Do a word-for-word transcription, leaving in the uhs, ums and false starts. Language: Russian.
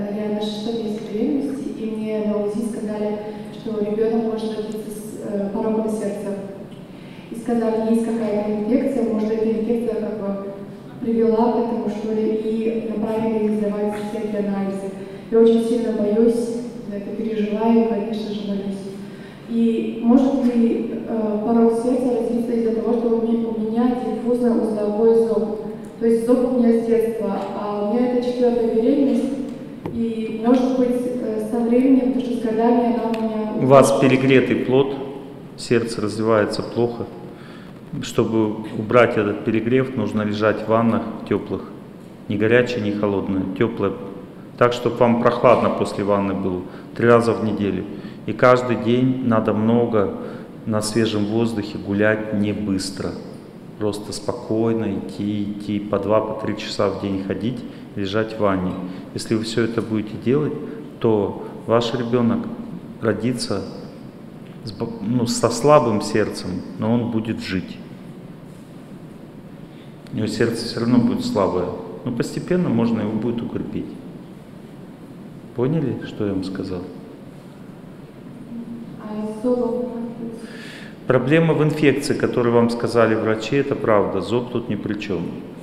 Я на шестом месяце беременности, и мне на УЗИ сказали, что ребенок может родиться с э, пороком сердца. И сказали, есть какая-то инфекция, может, эта инфекция как бы привела к этому, что ли, и направили их сдавать всякие анализы. Я очень сильно боюсь, это переживаю, конечно же, боюсь. И может ли э, порок сердца развиться из-за того, что у меня диффузно-узловой зоб? То есть зоб у меня с детства, а у меня это четвертая беременность, и может быть э, со временем, потому что с годами она у меня... У вас перегретый плод, сердце развивается плохо. Чтобы убрать этот перегрев, нужно лежать в ваннах теплых, не горячее, не холодное, теплое, так, чтобы вам прохладно после ванны было, три раза в неделю. И каждый день надо много на свежем воздухе гулять не быстро, просто спокойно идти, идти по два, по три часа в день ходить, лежать в ванне. Если вы все это будете делать, то ваш ребенок родится с, ну, со слабым сердцем, но он будет жить. У него сердце все равно будет слабое, но постепенно можно его будет укрепить. Поняли, что я вам сказал? Проблема в инфекции, которую вам сказали врачи, это правда, зоб тут ни при чем.